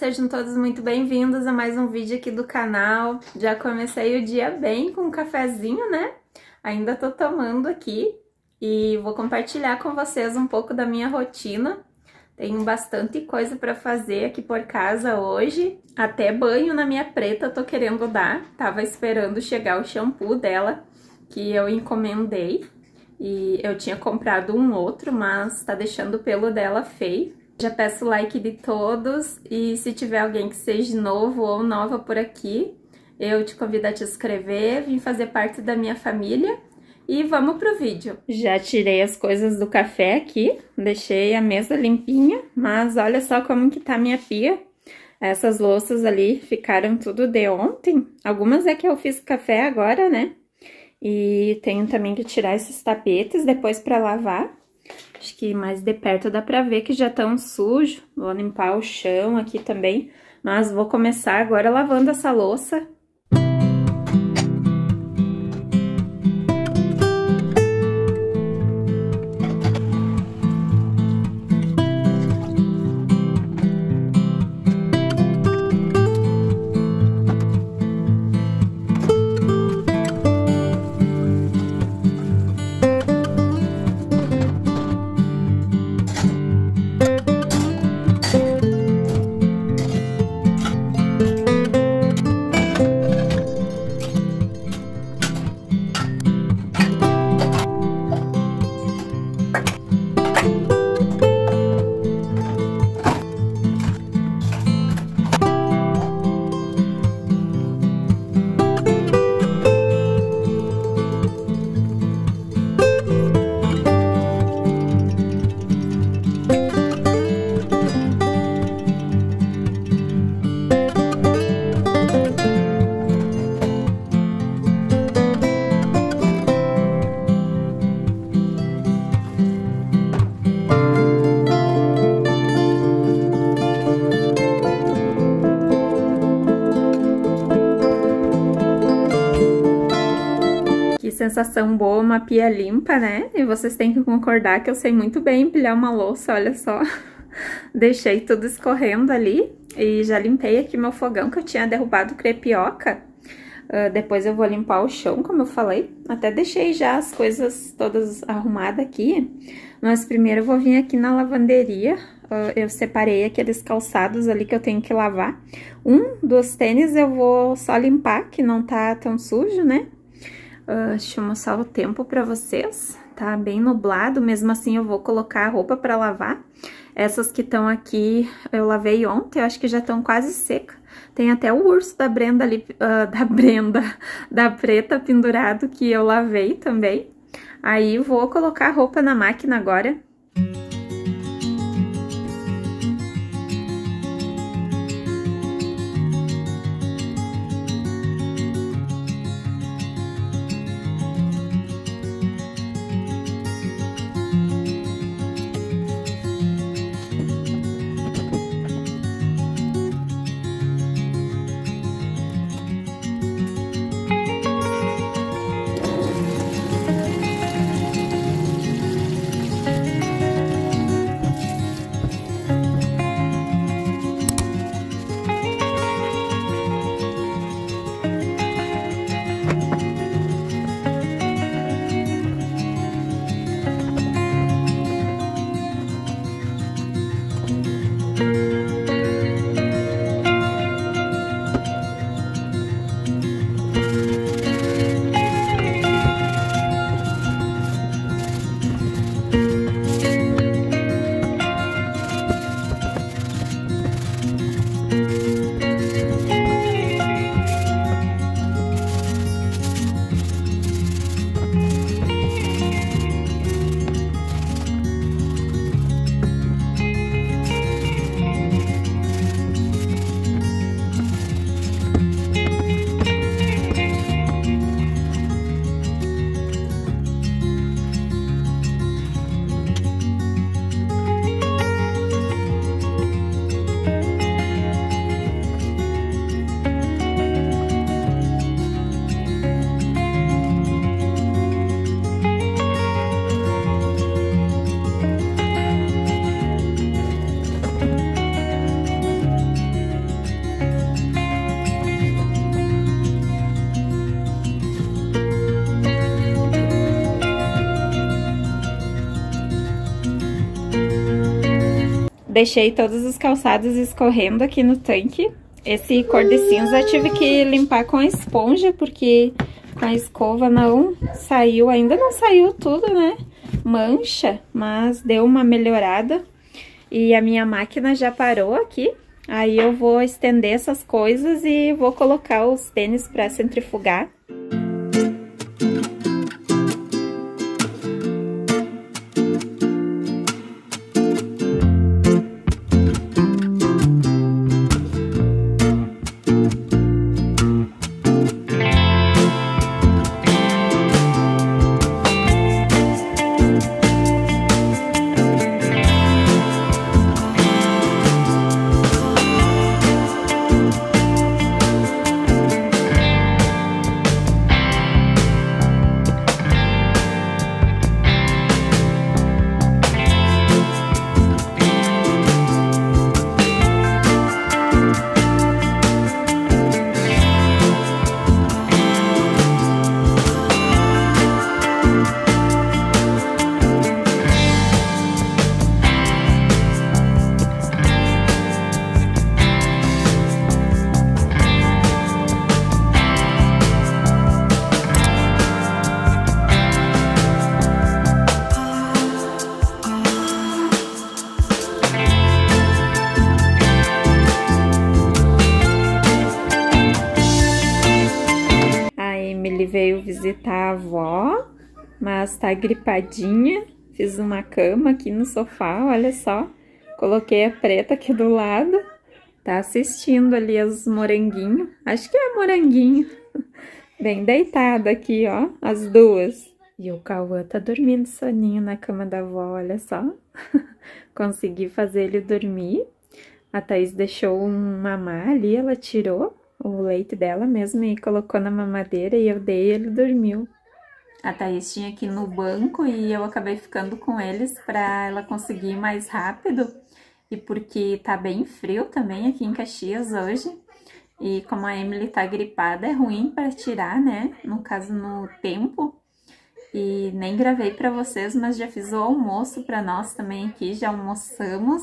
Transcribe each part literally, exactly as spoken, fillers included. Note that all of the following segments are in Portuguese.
sejam todos muito bem-vindos a mais um vídeo aqui do canal. Já comecei o dia bem com um cafezinho, né? Ainda tô tomando aqui e vou compartilhar com vocês um pouco da minha rotina. Tenho bastante coisa pra fazer aqui por casa hoje. Até banho na minha preta eu tô querendo dar. Tava esperando chegar o shampoo dela, que eu encomendei. E eu tinha comprado um outro, mas tá deixando o pelo dela feio. Já peço o like de todos e se tiver alguém que seja novo ou nova por aqui, eu te convido a te inscrever, vir fazer parte da minha família e vamos pro vídeo. Já tirei as coisas do café aqui, deixei a mesa limpinha, mas olha só como que tá minha pia. Essas louças ali ficaram tudo de ontem, algumas é que eu fiz café agora, né? E tenho também que tirar esses tapetes depois pra lavar. Acho que mais de perto dá pra ver que já estão sujos. Vou limpar o chão aqui também. Mas vou começar agora lavando essa louça. Sensação boa, uma pia limpa, né? E vocês têm que concordar que eu sei muito bem empilhar uma louça, olha só. Deixei tudo escorrendo ali e já limpei aqui meu fogão que eu tinha derrubado crepioca. Uh, depois eu vou limpar o chão, como eu falei. Até deixei já as coisas todas arrumadas aqui. Mas primeiro eu vou vir aqui na lavanderia. Uh, eu separei aqueles calçados ali que eu tenho que lavar. Um dos tênis eu vou só limpar, que não tá tão sujo, né? Uh, deixa eu mostrar o tempo pra vocês, tá bem nublado, mesmo assim eu vou colocar a roupa pra lavar. Essas que estão aqui eu lavei ontem, eu acho que já estão quase secas. Tem até o urso da Brenda ali, uh, da Brenda, da Preta pendurado que eu lavei também. Aí vou colocar a roupa na máquina agora. deixei todos os calçados escorrendo aqui no tanque. Esse cor de cinza eu tive que limpar com a esponja, porque com a escova não saiu, ainda não saiu tudo, né? Mancha, mas deu uma melhorada. E a minha máquina já parou aqui. Aí eu vou estender essas coisas e vou colocar os tênis para centrifugar. Veio visitar a avó, mas tá gripadinha. Fiz uma cama aqui no sofá, olha só. Coloquei a Preta aqui do lado. Tá assistindo ali os moranguinhos. Acho que é moranguinho. Bem deitada aqui, ó, as duas. E o Cauã tá dormindo soninho na cama da avó, olha só. Consegui fazer ele dormir. A Thaís deixou um mamar ali, ela tirou o leite dela mesmo e colocou na mamadeira e eu dei e ele dormiu. A Thaís tinha aqui no banco e eu acabei ficando com eles para ela conseguir ir mais rápido. E porque tá bem frio também aqui em Caxias hoje. E como a Emily tá gripada, é ruim para tirar, né? No caso, no tempo. E nem gravei para vocês, mas já fiz o almoço para nós também aqui, já almoçamos.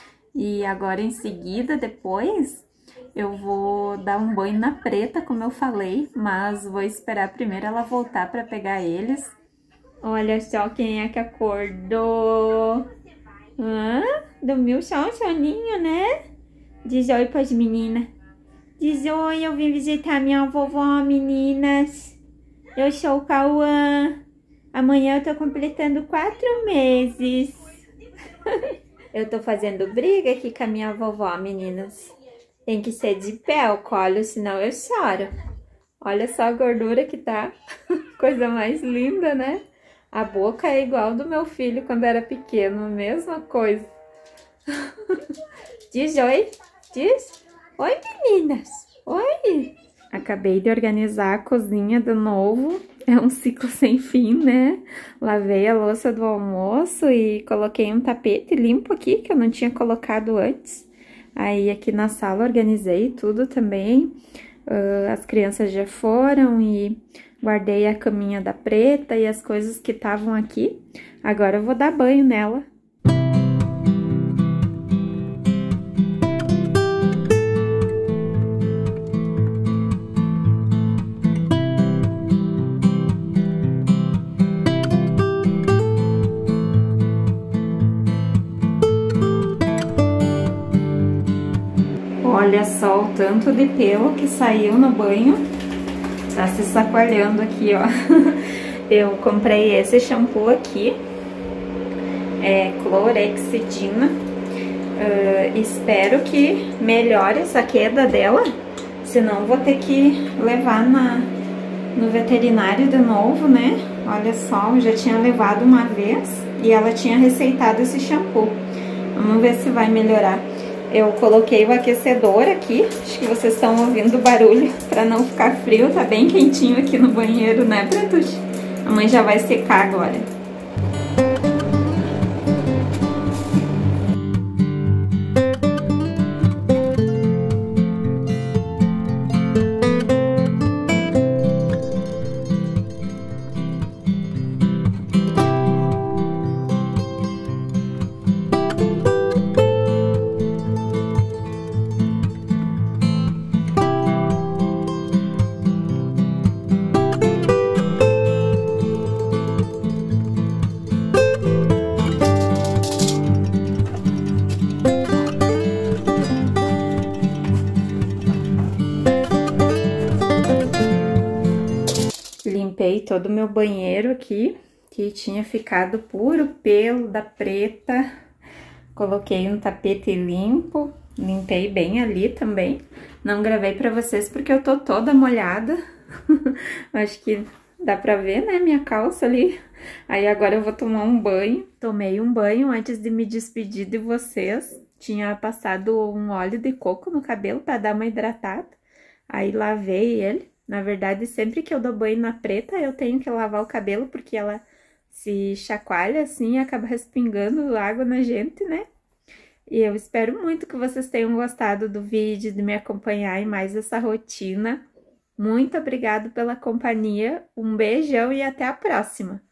E agora em seguida, depois, eu vou dar um banho na Preta, como eu falei, mas vou esperar primeiro ela voltar para pegar eles. Olha só quem é que acordou. Hã? Dormiu só um soninho, né? Diz oi pras meninas. Diz oi, eu vim visitar minha vovó, meninas. Eu sou o Cauã. Amanhã eu tô completando quatro meses. Eu tô fazendo briga aqui com a minha vovó, meninas. Tem que ser de pé o colo, senão eu choro. Olha só a gordura que tá. Coisa mais linda, né? A boca é igual do meu filho quando era pequeno, a mesma coisa. Diz oi. Diz. Oi, meninas. Oi. Acabei de organizar a cozinha de novo. É um ciclo sem fim, né? Lavei a louça do almoço e coloquei um tapete limpo aqui, que eu não tinha colocado antes. Aí aqui na sala organizei tudo também. Uh, as crianças já foram e guardei a caminha da Preta e as coisas que estavam aqui. Agora eu vou dar banho nela. Olha só o tanto de pelo que saiu no banho. Tá se sacoalhando aqui, ó. Eu comprei esse shampoo aqui. É Clorexidina. Uh, espero que melhore essa queda dela. Senão vou ter que levar na, no veterinário de novo, né? Olha só, eu já tinha levado uma vez e ela tinha receitado esse shampoo. Vamos ver se vai melhorar. Eu coloquei o aquecedor aqui, acho que vocês estão ouvindo o barulho, para não ficar frio, tá bem quentinho aqui no banheiro, né, Pretuche? A mãe já vai secar agora. todo o meu banheiro aqui, que tinha ficado puro pelo da preta. Coloquei um tapete limpo, limpei bem ali também. Não gravei pra vocês porque eu tô toda molhada. Acho que dá pra ver, né, minha calça ali. Aí agora eu vou tomar um banho. Tomei um banho antes de me despedir de vocês. Tinha passado um óleo de coco no cabelo pra dar uma hidratada. Aí lavei ele. Na verdade, sempre que eu dou banho na preta, eu tenho que lavar o cabelo, porque ela se chacoalha assim e acaba respingando água na gente, né? E eu espero muito que vocês tenham gostado do vídeo, de me acompanhar em mais essa rotina. Muito obrigada pela companhia, um beijão e até a próxima!